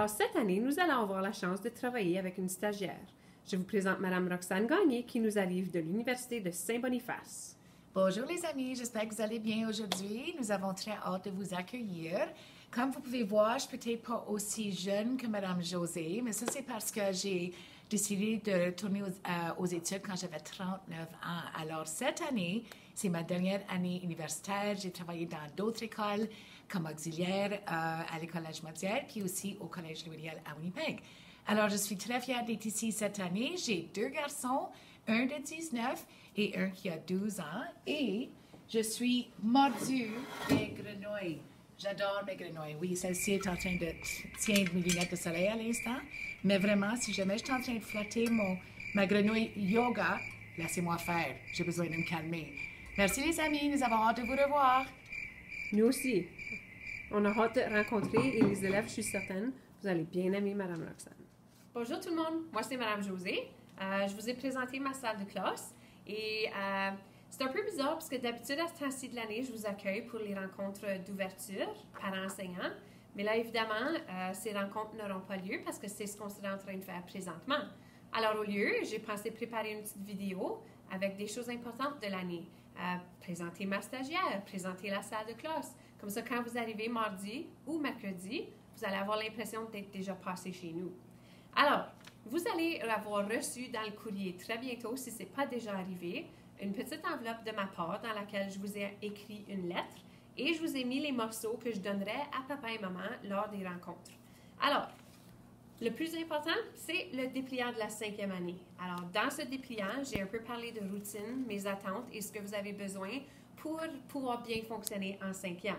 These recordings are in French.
Alors, cette année, nous allons avoir la chance de travailler avec une stagiaire. Je vous présente Mme Roxane Gagné qui nous arrive de l'Université de Saint-Boniface. Bonjour les amis, j'espère que vous allez bien aujourd'hui. Nous avons très hâte de vous accueillir. Comme vous pouvez voir, je suis peut-être pas aussi jeune que Mme Josée, mais ça c'est parce que j'ai décidé de retourner aux études quand j'avais 39 ans. Alors cette année, c'est ma dernière année universitaire. J'ai travaillé dans d'autres écoles comme auxiliaire à l'École Lagematière, puis aussi au Collège Louis-Riel à Winnipeg. Alors je suis très fière d'être ici cette année. J'ai 2 garçons, un de 19 et un qui a 12 ans. Et je suis mordue des grenouilles. J'adore mes grenouilles. Oui, celle-ci est en train de tirer mes lunettes de soleil à l'instant. Mais vraiment, si jamais je suis en train de flatter ma grenouille yoga, laissez-moi faire. J'ai besoin de me calmer. Merci les amis, nous avons hâte de vous revoir. Nous aussi. On a hâte de rencontrer et les élèves, je suis certaine, vous allez bien aimer Mme Roxane. Bonjour tout le monde, moi c'est Mme Josée. Je vous ai présenté ma salle de classe et c'est un peu bizarre parce que d'habitude à ce temps-ci de l'année, je vous accueille pour les rencontres d'ouverture parents-enseignants. Mais là, évidemment, ces rencontres n'auront pas lieu parce que c'est ce qu'on serait en train de faire présentement. Alors, au lieu, j'ai pensé préparer une petite vidéo avec des choses importantes de l'année. Présenter ma stagiaire, présenter la salle de classe. Comme ça, quand vous arrivez mardi ou mercredi, vous allez avoir l'impression d'être déjà passé chez nous. Alors, vous allez avoir reçu dans le courrier très bientôt, si ce n'est pas déjà arrivé, une petite enveloppe de ma part dans laquelle je vous ai écrit une lettre et je vous ai mis les morceaux que je donnerai à papa et maman lors des rencontres. Alors, le plus important, c'est le dépliant de la 5e année. Alors, dans ce dépliant, j'ai un peu parlé de routine, mes attentes et ce que vous avez besoin pour pouvoir bien fonctionner en 5e.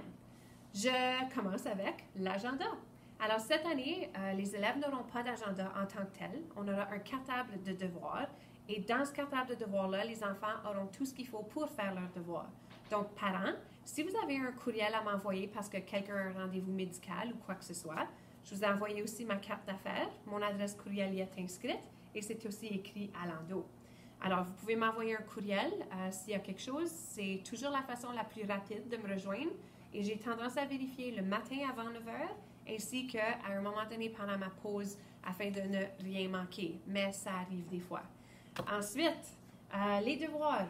Je commence avec l'agenda. Alors, cette année, les élèves n'auront pas d'agenda en tant que tel. On aura un cartable de devoirs. Et dans ce cartable de devoirs-là, les enfants auront tout ce qu'il faut pour faire leurs devoirs. Donc, parents, si vous avez un courriel à m'envoyer parce que quelqu'un a un rendez-vous médical ou quoi que ce soit, je vous ai envoyé aussi ma carte d'affaires. Mon adresse courriel y est inscrite et c'est aussi écrit à l'endos. Alors, vous pouvez m'envoyer un courriel s'il y a quelque chose. C'est toujours la façon la plus rapide de me rejoindre. Et j'ai tendance à vérifier le matin avant 9 h ainsi qu'à un moment donné pendant ma pause afin de ne rien manquer. Mais ça arrive des fois. Ensuite, les devoirs.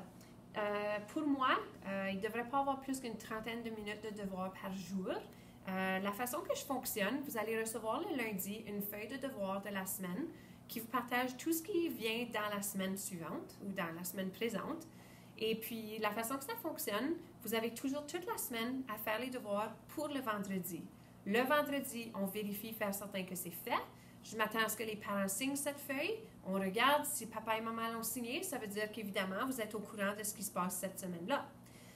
Pour moi, il ne devrait pas avoir plus qu'une trentaine de minutes de devoirs par jour. La façon que je fonctionne, vous allez recevoir le lundi une feuille de devoirs de la semaine qui vous partage tout ce qui vient dans la semaine suivante ou dans la semaine présente. Et puis, la façon que ça fonctionne, vous avez toujours toute la semaine à faire les devoirs pour le vendredi. Le vendredi, on vérifie, faire certain que c'est fait. Je m'attends à ce que les parents signent cette feuille. On regarde si papa et maman l'ont signé. Ça veut dire qu'évidemment, vous êtes au courant de ce qui se passe cette semaine-là.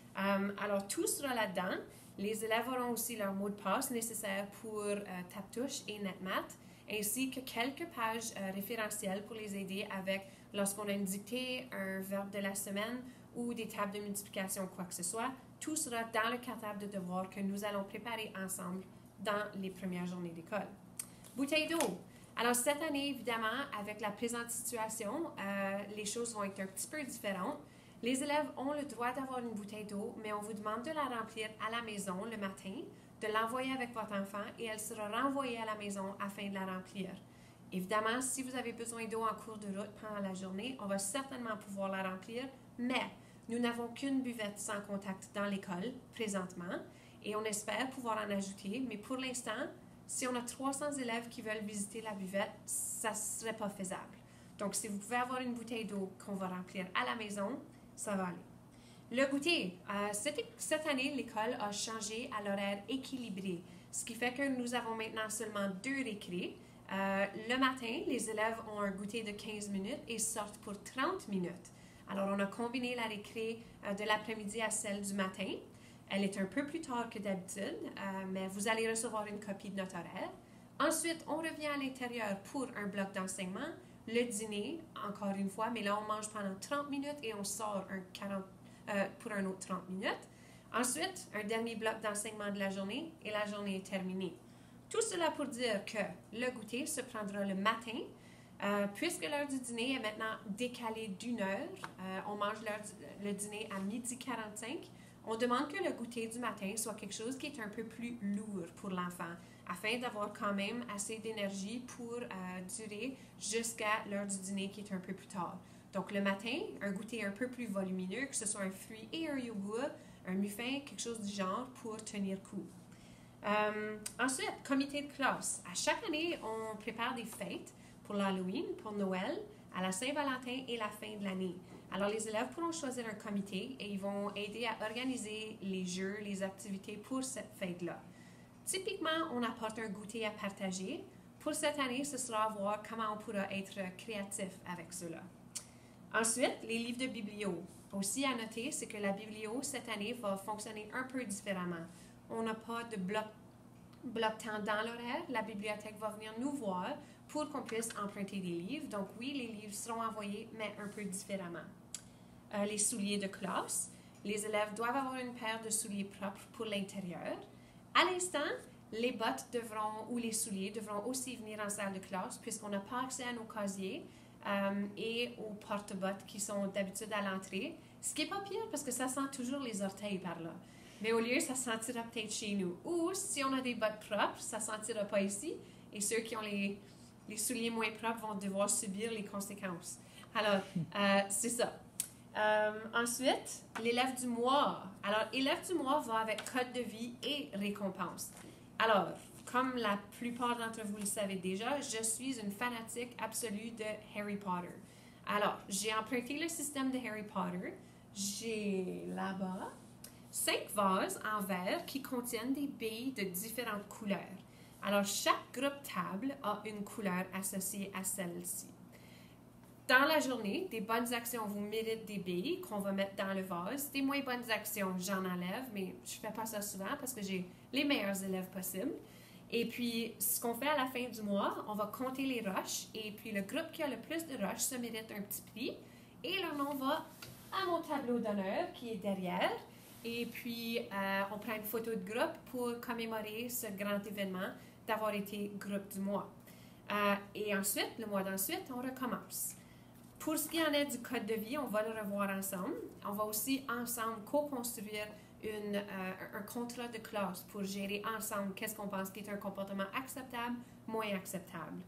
Alors, tout sera là-dedans. Les élèves auront aussi leur mot de passe nécessaire pour TapTouche et NetMath, ainsi que quelques pages référentielles pour les aider avec lorsqu'on a une dictée, un verbe de la semaine ou des tables de multiplication, quoi que ce soit. Tout sera dans le cartable de devoirs que nous allons préparer ensemble dans les premières journées d'école. Bouteille d'eau. Alors, cette année, évidemment, avec la présente situation, les choses vont être un petit peu différentes. Les élèves ont le droit d'avoir une bouteille d'eau, mais on vous demande de la remplir à la maison le matin, de l'envoyer avec votre enfant et elle sera renvoyée à la maison afin de la remplir. Évidemment, si vous avez besoin d'eau en cours de route pendant la journée, on va certainement pouvoir la remplir, mais nous n'avons qu'une buvette sans contact dans l'école présentement et on espère pouvoir en ajouter, mais pour l'instant, si on a 300 élèves qui veulent visiter la buvette, ça ne serait pas faisable. Donc, si vous pouvez avoir une bouteille d'eau qu'on va remplir à la maison, ça va aller. Le goûter. Cette année, l'école a changé à l'horaire équilibré, ce qui fait que nous avons maintenant seulement 2 récrés. Le matin, les élèves ont un goûter de 15 minutes et sortent pour 30 minutes. Alors, on a combiné la récré de l'après-midi à celle du matin. Elle est un peu plus tard que d'habitude, mais vous allez recevoir une copie de notre horaire. Ensuite, on revient à l'intérieur pour un bloc d'enseignement. Le dîner, encore une fois, mais là, on mange pendant 30 minutes et on sort pour un autre 30 minutes. Ensuite, un dernier bloc d'enseignement de la journée et la journée est terminée. Tout cela pour dire que le goûter se prendra le matin. Puisque l'heure du dîner est maintenant décalée d'1 heure, on mange le dîner à 12h45. On demande que le goûter du matin soit quelque chose qui est un peu plus lourd pour l'enfant, afin d'avoir quand même assez d'énergie pour durer jusqu'à l'heure du dîner qui est un peu plus tard. Donc le matin, un goûter un peu plus volumineux, que ce soit un fruit et un yogourt, un muffin, quelque chose du genre pour tenir coup. Ensuite, comité de classe. À chaque année, on prépare des fêtes pour l'Halloween, pour Noël, à la Saint-Valentin et la fin de l'année. Alors, les élèves pourront choisir un comité et ils vont aider à organiser les jeux, les activités pour cette fête-là. Typiquement, on apporte un goûter à partager. Pour cette année, ce sera à voir comment on pourra être créatif avec cela. Ensuite, les livres de biblio. Aussi à noter, c'est que la biblio, cette année, va fonctionner un peu différemment. On n'a pas de bloc-temps dans l'horaire. La bibliothèque va venir nous voir pour qu'on puisse emprunter des livres. Donc oui, les livres seront envoyés, mais un peu différemment. Les souliers de classe. Les élèves doivent avoir une paire de souliers propres pour l'intérieur. À l'instant, les bottes ou les souliers devront aussi venir en salle de classe puisqu'on n'a pas accès à nos casiers et aux porte-bottes qui sont d'habitude à l'entrée. Ce qui n'est pas pire parce que ça sent toujours les orteils par là. Mais au lieu, ça sentira peut-être chez nous. Ou si on a des bottes propres, ça ne sentira pas ici. Et ceux qui ont les souliers moins propres vont devoir subir les conséquences. Alors, c'est ça. Ensuite, l'élève du mois. Alors, élève du mois va avec code de vie et récompense. Alors, comme la plupart d'entre vous le savez déjà, je suis une fanatique absolue de Harry Potter. Alors, j'ai emprunté le système de Harry Potter. J'ai là-bas 5 vases en verre qui contiennent des billes de différentes couleurs. Alors, chaque groupe table a une couleur associée à celle-ci. Dans la journée, des bonnes actions vous méritent des billes qu'on va mettre dans le vase. Des moins bonnes actions, j'en enlève, mais je ne fais pas ça souvent parce que j'ai les meilleurs élèves possibles. Et puis, ce qu'on fait à la fin du mois, on va compter les roches. Et puis, le groupe qui a le plus de roches se mérite un petit prix. Et leur nom va à mon tableau d'honneur qui est derrière. Et puis, on prend une photo de groupe pour commémorer ce grand événement d'avoir été groupe du mois. Et ensuite, le mois d'ensuite, on recommence. Pour ce qui en est du code de vie, on va le revoir ensemble. On va aussi ensemble co-construire un contrat de classe pour gérer ensemble qu'est-ce qu'on pense qui est un comportement acceptable, moins acceptable.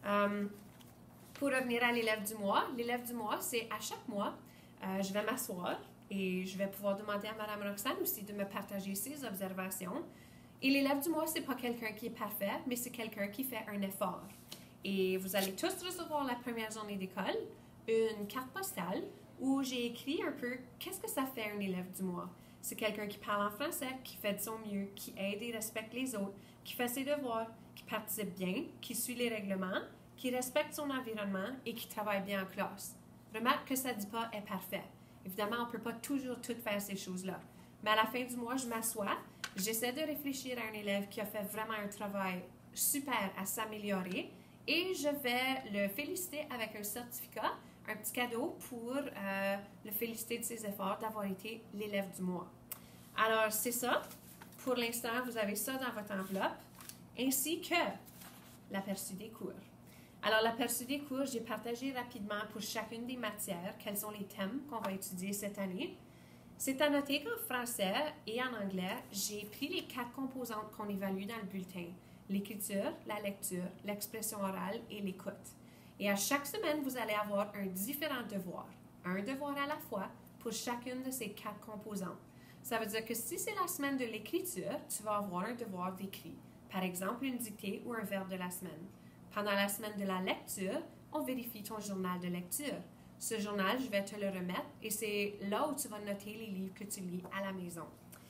Pour revenir à l'élève du mois, c'est à chaque mois, je vais m'asseoir et je vais pouvoir demander à Mme Roxane aussi de me partager ses observations. Et l'élève du mois, c'est pas quelqu'un qui est parfait, mais c'est quelqu'un qui fait un effort. Et vous allez tous recevoir la première journée d'école une carte postale où j'ai écrit un peu qu'est-ce que ça fait un élève du mois. C'est quelqu'un qui parle en français, qui fait de son mieux, qui aide et respecte les autres, qui fait ses devoirs, qui participe bien, qui suit les règlements, qui respecte son environnement et qui travaille bien en classe. Remarque que ça ne dit pas « est parfait ». Évidemment, on ne peut pas toujours tout faire ces choses-là. Mais à la fin du mois, je m'assois, j'essaie de réfléchir à un élève qui a fait vraiment un travail super à s'améliorer et je vais le féliciter avec un certificat, un petit cadeau pour le féliciter de ses efforts d'avoir été l'élève du mois. Alors, c'est ça. Pour l'instant, vous avez ça dans votre enveloppe, ainsi que l'aperçu des cours. Alors, l'aperçu des cours, j'ai partagé rapidement pour chacune des matières quels sont les thèmes qu'on va étudier cette année. C'est à noter qu'en français et en anglais, j'ai pris les 4 composantes qu'on évalue dans le bulletin. L'écriture, la lecture, l'expression orale et l'écoute. Et à chaque semaine, vous allez avoir un différent devoir, un devoir à la fois pour chacune de ces 4 composantes. Ça veut dire que si c'est la semaine de l'écriture, tu vas avoir un devoir d'écrit, par exemple une dictée ou un verbe de la semaine. Pendant la semaine de la lecture, on vérifie ton journal de lecture. Ce journal, je vais te le remettre et c'est là où tu vas noter les livres que tu lis à la maison.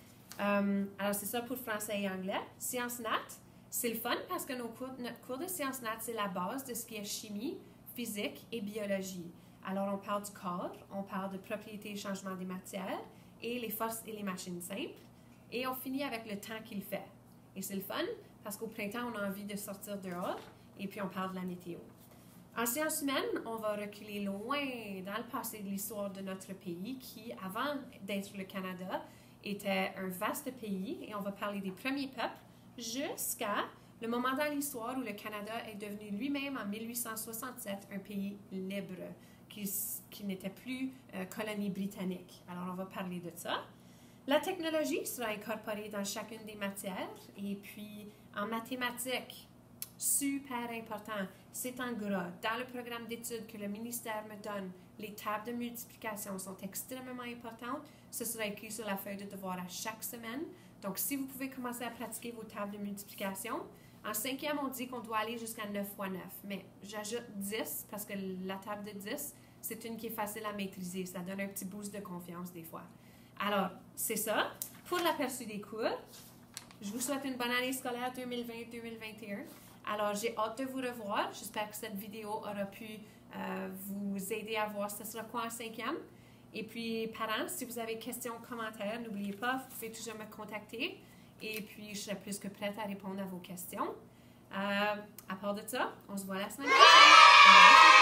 Alors, c'est ça pour français et anglais. Sciences nat, c'est le fun parce que notre cours de sciences nat, c'est la base de ce qui est chimie, physique et biologie. Alors, on parle du corps, on parle de propriétés et changements des matières et les forces et les machines simples. Et on finit avec le temps qu'il fait. Et c'est le fun parce qu'au printemps, on a envie de sortir dehors et puis on parle de la météo. En sciences humaines, on va reculer loin dans le passé de l'histoire de notre pays qui, avant d'être le Canada, était un vaste pays et on va parler des premiers peuples jusqu'à le moment dans l'histoire où le Canada est devenu lui-même en 1867 un pays libre qui n'était plus colonie britannique. Alors, on va parler de ça. La technologie sera incorporée dans chacune des matières. Et puis, en mathématiques, super important, c'est en gras. Dans le programme d'études que le ministère me donne, les tables de multiplication sont extrêmement importantes. Ce sera écrit sur la feuille de devoir à chaque semaine. Donc, si vous pouvez commencer à pratiquer vos tables de multiplication, en 5e, on dit qu'on doit aller jusqu'à 9 x 9. Mais j'ajoute 10 parce que la table de 10, c'est une qui est facile à maîtriser. Ça donne un petit boost de confiance des fois. Alors, c'est ça. Pour l'aperçu des cours, je vous souhaite une bonne année scolaire 2020-2021. Alors, j'ai hâte de vous revoir. J'espère que cette vidéo aura pu vous aider à voir ce sera quoi en 5e. Et puis, parents, si vous avez questions, commentaires, n'oubliez pas, vous pouvez toujours me contacter. Et puis, je serai plus que prête à répondre à vos questions. À part de ça, on se voit la semaine prochaine.